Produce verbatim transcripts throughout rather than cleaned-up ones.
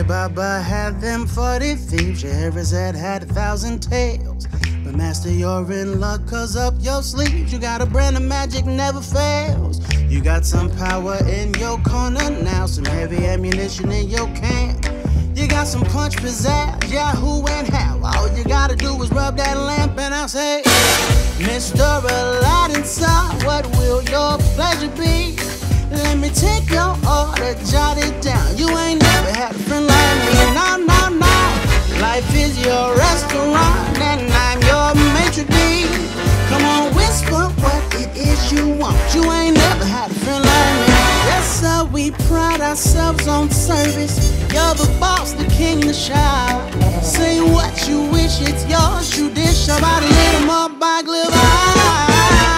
Baba had them forty thieves, Scheherazade had a thousand tales. But master, you're in luck, cause up your sleeves you got a brand of magic never fails. You got some power in your corner now, some heavy ammunition in your camp. You got some punch, pizzazz, Yahoo and how. All you gotta do is rub that lamp and I'll say, Mister Aladdin, sir, what will your pleasure be? Let me take your order, jot it down. You ain't never had a friend like me, no, no, no. Life is your restaurant and I'm your maitre d'. Come on, whisper what it is you want. You ain't never had a friend like me. Yes, sir, we pride ourselves on service. You're the boss, the king, the shower. Say what you wish, it's yours. You dish about a little more by glitter.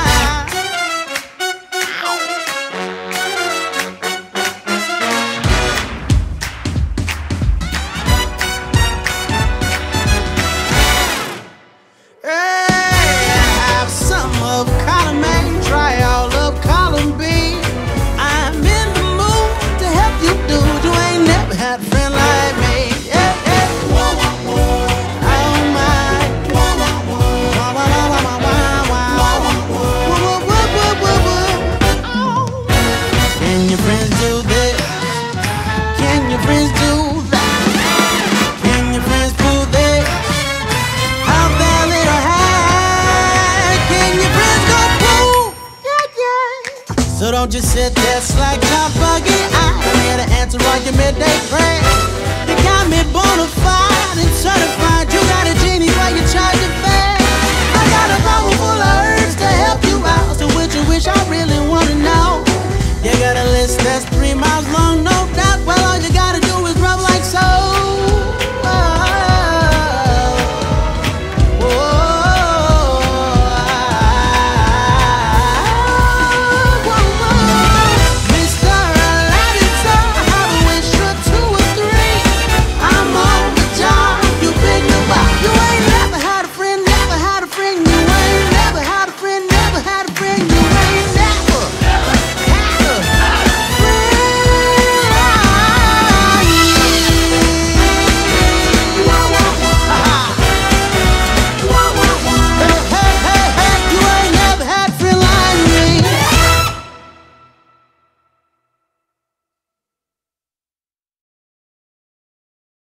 So don't just sit there slack your buggy. I'm here to answer all your midday prayers. You got me bona fide and certified. You got a genie while you charge your fare. I got a bottle full of herbs to help you out. So which you wish I really wanna know? You got a list that's three miles long, no doubt. Well, all you gotta do